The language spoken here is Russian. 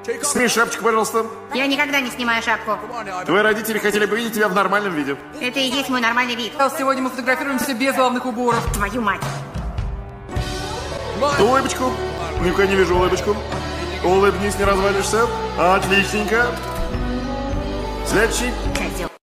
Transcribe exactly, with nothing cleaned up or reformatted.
Сними шапочку, пожалуйста. Я никогда не снимаю шапку. Твои родители хотели бы видеть тебя в нормальном виде. Это и есть мой нормальный вид. Сегодня мы фотографируемся без главных уборов. Твою мать. Улыбочку. Ну-ка, не вижу улыбочку. Улыбнись, не развалишься. Отличненько. Следующий.